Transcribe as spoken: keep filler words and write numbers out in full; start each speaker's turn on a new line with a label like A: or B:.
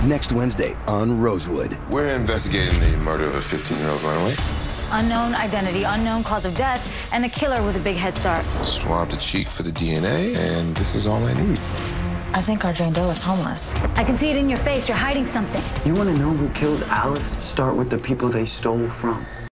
A: next Wednesday on Rosewood.
B: We're investigating the murder of a fifteen-year-old runaway.
C: Unknown identity, unknown cause of death, and a killer with a big head start.
B: Swabbed the cheek for the D N A, and this is all I need.
C: I think our Jane Doe is homeless. I can see it in your face. You're hiding something.
D: You want to know who killed Alice? Start with the people they stole from.